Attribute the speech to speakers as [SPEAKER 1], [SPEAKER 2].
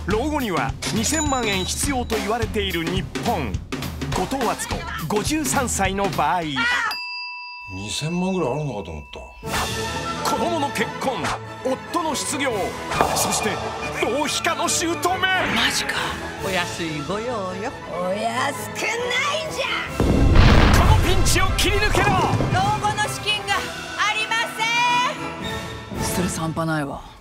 [SPEAKER 1] 老後には2000万円必要と言われている日本。後藤敦子53歳の場合、
[SPEAKER 2] 2000万ぐらいあるのかと思った。
[SPEAKER 1] 子供の結婚、夫の失業、そして浪費家の姑。マジか。
[SPEAKER 3] お安いご用よ。
[SPEAKER 4] お安くないじゃん。
[SPEAKER 1] このピンチを切り抜けろ。
[SPEAKER 4] 老後の資金がありません。
[SPEAKER 3] ストレス半端ないわ。